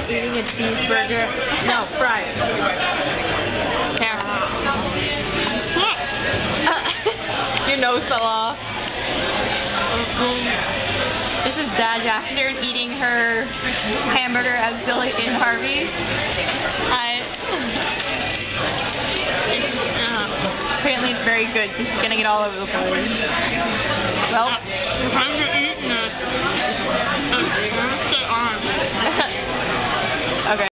eating a cheeseburger. No, fries. Here. Your nose fell off. This is DaJacksterN eating her hamburger as Billy in Harvey. Apparently it's very good. She's gonna get all over the place. Well, I'm eating it.